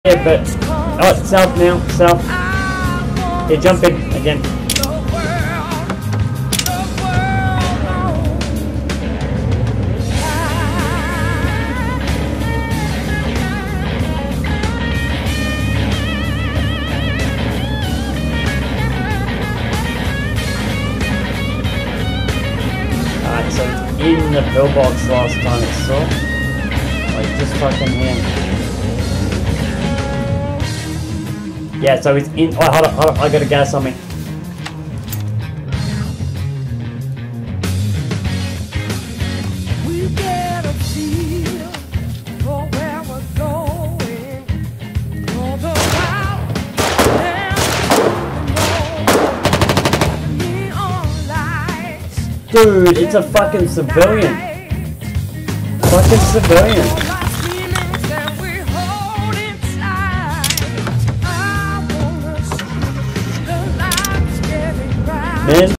Yeah, but oh, it's south now, south. Yeah, jump in again. Alright, so in the pillbox last time it saw. Like just fucking him. Yeah, so it's in. Oh, hold on, I got a gas on me. We get a feel for where we're going. For the wild and neon lights. Dude, it's a fucking civilian. Fucking civilian. Man.